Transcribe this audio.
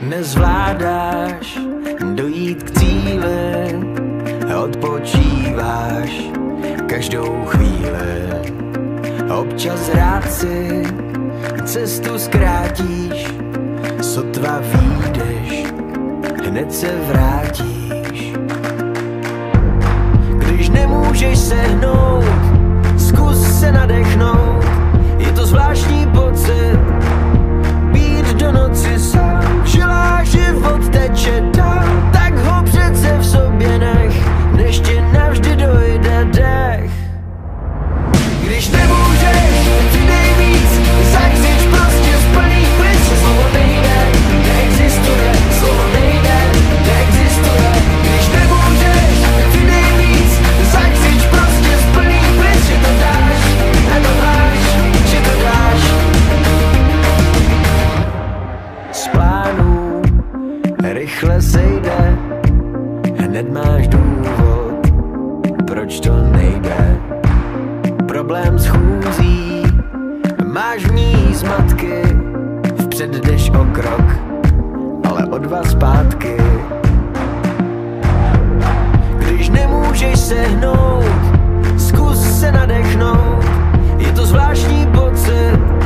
Nezvládáš dojít k cíli, odpočíváš každou chvíli. Občas rád si cestu zkrátíš, sotva vyjdeš, hned se vrátíš. Když nemůžeš sehnout, zkus se nadechnout. Je to zvláštní pocit být do noci sám. V žilách život teče dál, tak ho přece v sobě nech, než ti navždy dojde dech. Když nemůžeš, přidej víc, zakřič prostě z plných plic. Slovo nejde, neexistuje, slovo nejde, neexistuje. Když nemůžeš, přidej víc, zakřič prostě z plných plic. Že to dáš, nebo máš, že to dáš. Z plánů rychle sejde, hned máš důvod, proč to nejde. Problém s chůzí, máš v ní zmatky, vpřed jdeš o krok, ale o dva zpátky. Když nemůžeš sehnout, zkus se nadechnout. Je to zvláštní pocit